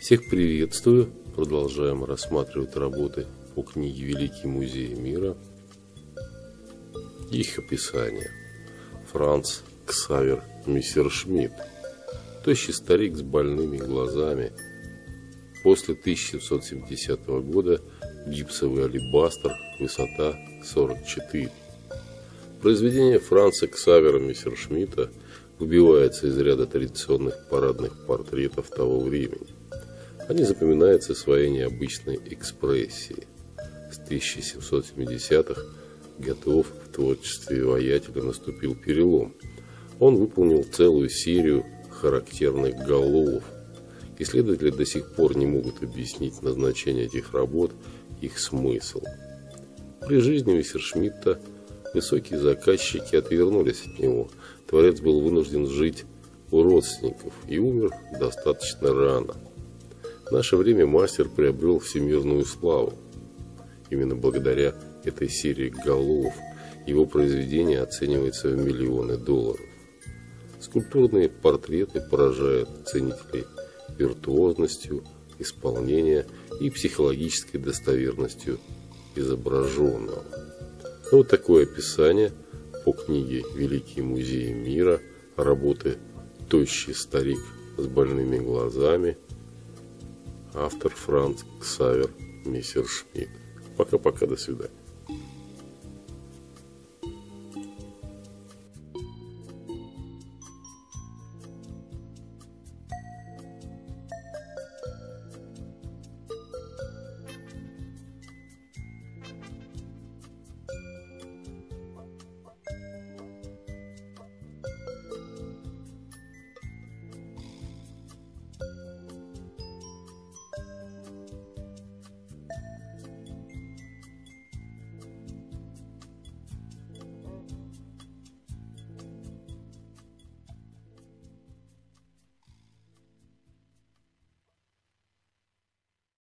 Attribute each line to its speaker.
Speaker 1: Всех приветствую! Продолжаем рассматривать работы по книге «Великие музеи мира». Их описание. Франц Ксавер Мессершмитт. Тощий старик с больными глазами. После 1770 года гипсовый алебастр, высота 44. Произведение Франца Ксавера Мессершмитта выбивается из ряда традиционных парадных портретов того времени. Они запоминаются своей необычной экспрессией. С 1770-х годов в творчестве воятеля наступил перелом. Он выполнил целую серию характерных голов. Исследователи до сих пор не могут объяснить назначение этих работ, их смысл. При жизни Мессершмитта высокие заказчики отвернулись от него. Творец был вынужден жить у родственников и умер достаточно рано. В наше время мастер приобрел всемирную славу. Именно благодаря этой серии голов его произведение оценивается в миллионы долларов. Скульптурные портреты поражают ценителей виртуозностью исполнения и психологической достоверностью изображенного. Вот такое описание по книге «Великие музеи мира», работы «Тощий старик с больными глазами», автор Франц Ксавер Мессершмитт. Пока-пока, до свидания.